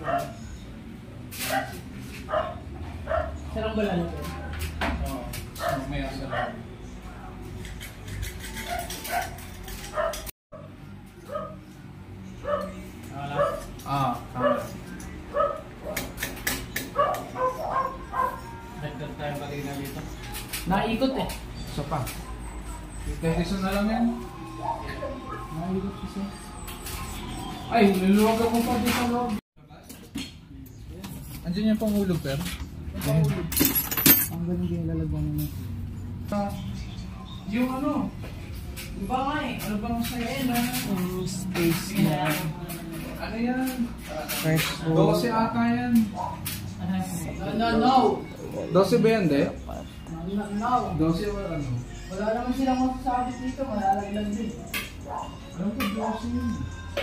Sarang ba lalo? Oo. Mamaya sarang. Tama. Nagdag tayo kanina dito. Naikot eh. Isa pa. Isa na lang yan. Naikot isa. Ay, luluwag ako pa dito sa loob. Andiyan yung panghulog, pero? Panghulog. Ang ganun din lalagyan naman. Yung ano? Diba nga eh? Ano bang sa'yo na? Space na. Ano yan? Fresh food. 12 ata yan. No. 12 ba yan, de? No. 12 ba ano? Wala naman silang masasabi dito. Malalaglag din. Ano po 12 yun?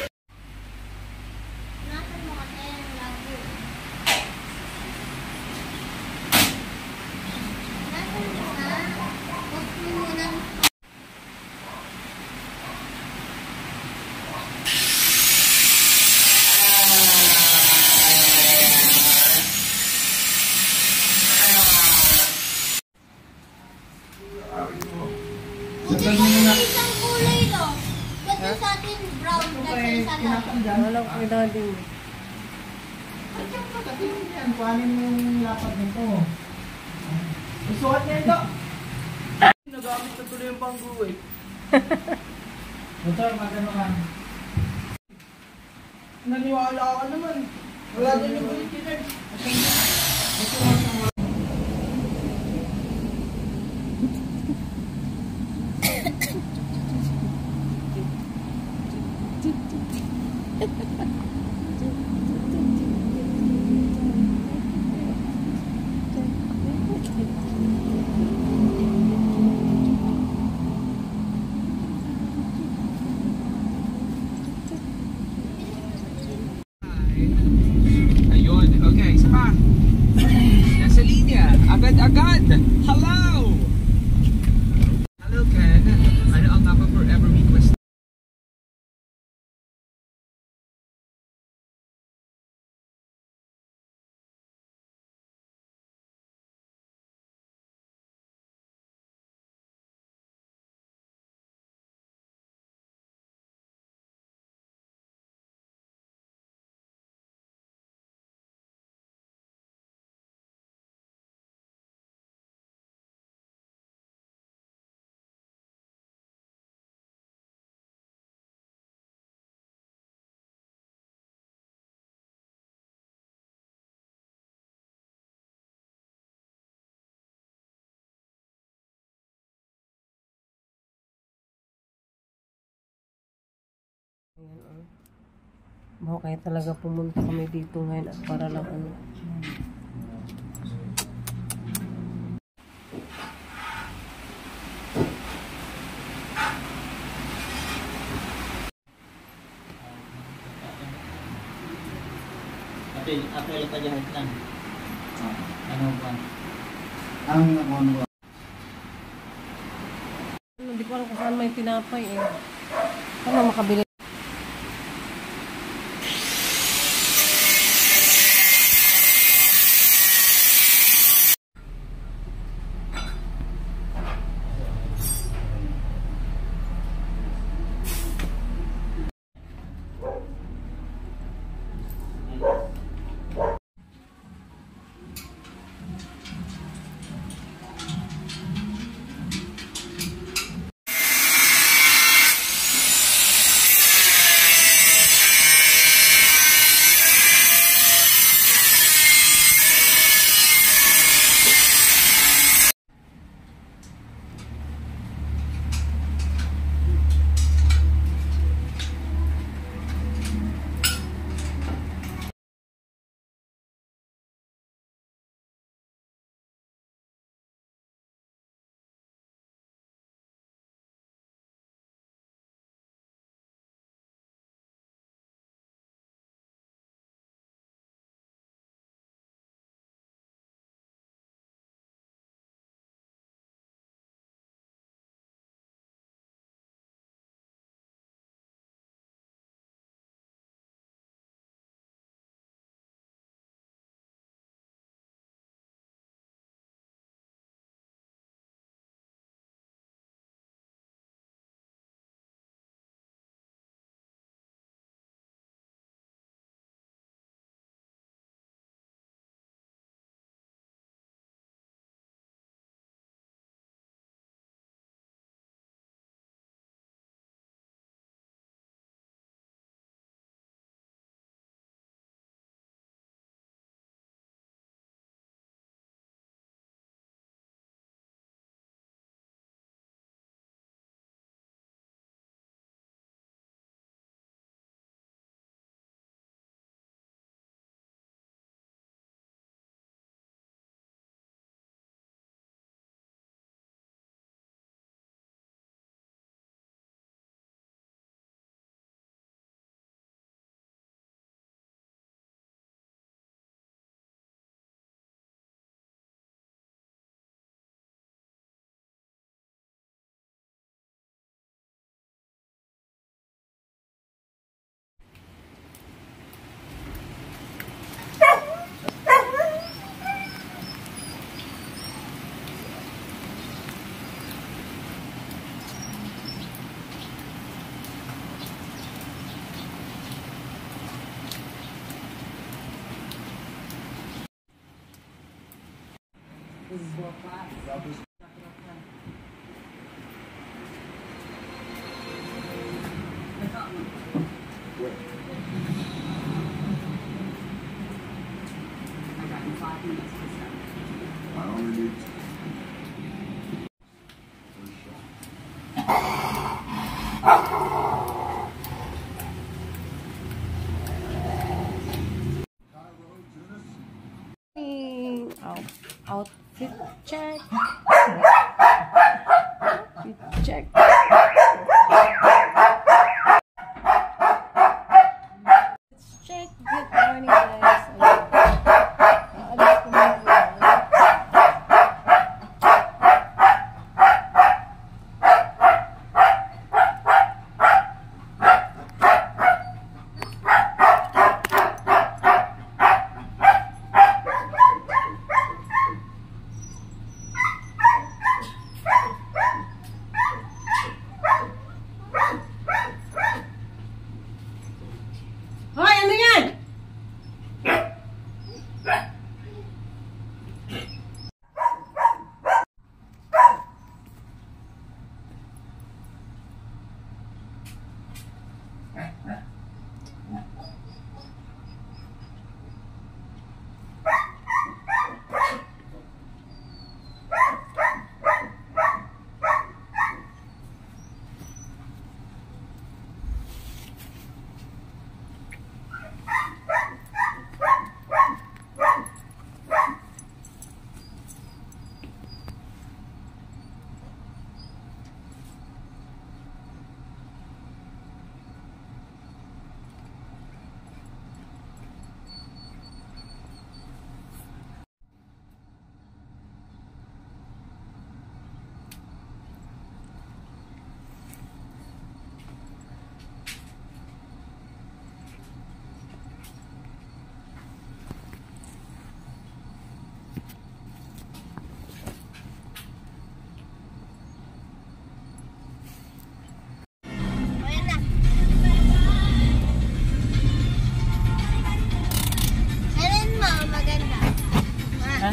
Isang kulay no. Kasi sa atin brown kasi isa lang. Walang pinading. At yung pagdating yan, kuhanin mo yung lapad nito. Isuot niya ito. Nagamit na tuloy yung panggu eh. Motor, magano ka. Naniwala ka naman. Wala din yung ulit kinag. Ayun, okay, isa pa. Nasa linya, agad-agad. Hello! Hello, Ken. Ano ang Mapa Forever request? Kaya talaga pumunta kami dito ngayon at para lang ano. Apel pa jahat lang. Ano ba? Ang ano ba? Hindi ko alam kung saan may tinapay eh. Paano makabili? I only need Outfit check. Outfit check. Let's check. Good morning, guys. Alis ko muna. Hoy, ano yan? Ayan na. Ayan mo, maganda. Ha?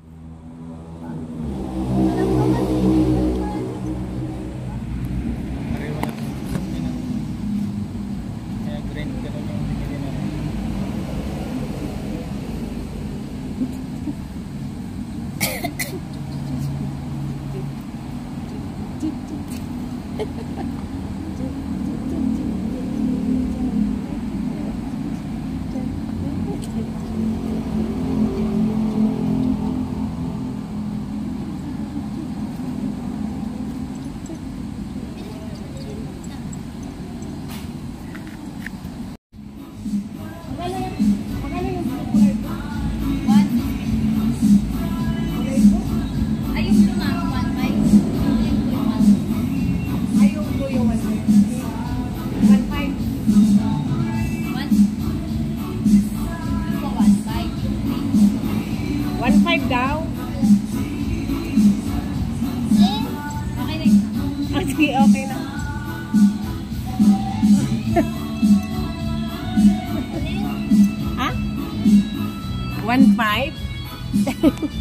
Kaya green ka na yung binili na. Ayun yung mga 1.5. Ayun ko yung 1.5. 1.5 daw. Okay na. Ah, sige, okay na. Ha? 1.5?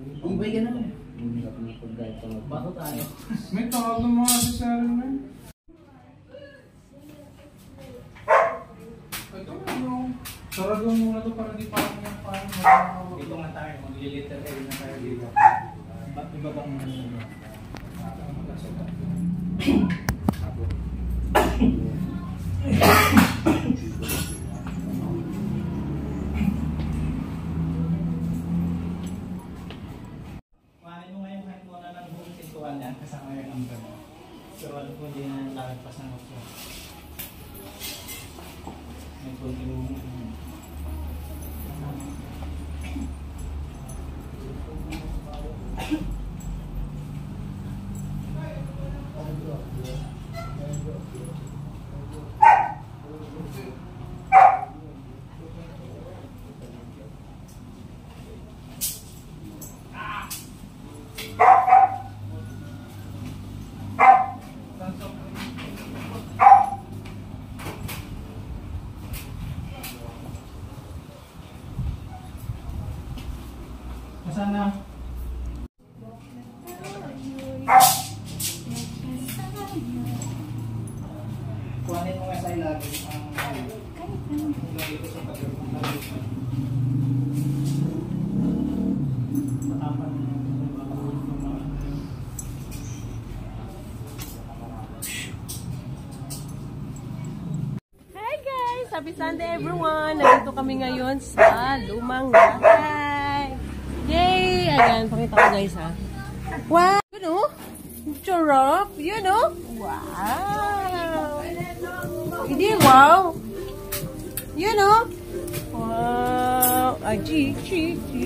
Ibay ka naman. Bago tayo. May tawag ng mga asesary na yun. Ito yung sarado muna ito para di parang Dito nga tayo, magliliter kayo na tayo dito. Ba't iba bang ano? Kuhanin mo ngayon kahit muna ng buong pintuan yan kasama yung number mo. Pero ano po hindi na lalagpas ng okso. May kunti mo. Sana kuhanin mo nga sa ilalim ang ilagay ko sa pagkakas. Matapan mo Hi guys! Happy Sunday everyone! Nandito kami ngayon sa lumang bahay. Yay! Ayan, pakita ko guys ha. Wow! You know? Charap! You know? Wow! Hindi, wow! You know? Wow! Aji, chi, chi.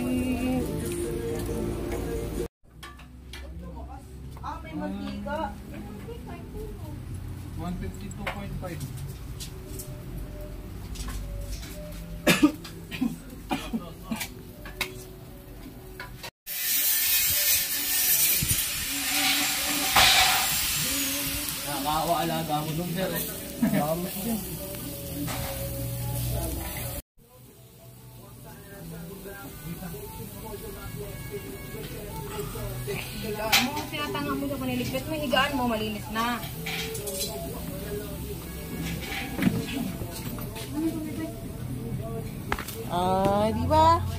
May magkika. 152.5. Nakakaalaga mo nung sir. Higaan mo, tinatanga mo sa paniligpit mo, higaan mo, malinis na. Di ba?